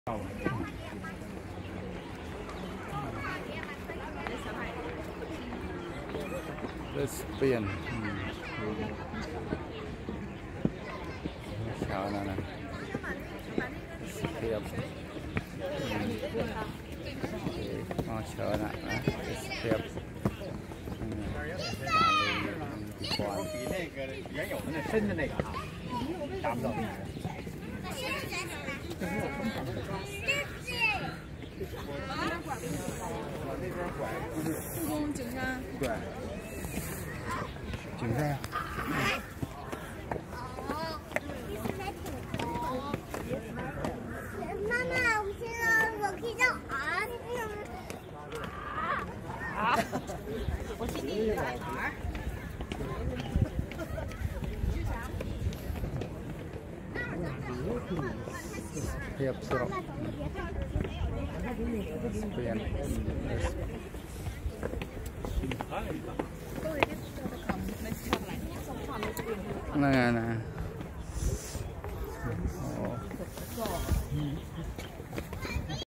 这是变，瞧那呢，变，哦，瞧那啊，变， 比那个原有的那深的那个啊，达不到那个。 故宫景山。 对。 景山呀。 妈妈，我现在我可以叫我心里有爱玩。 Siap sirop. Sekian. Nah.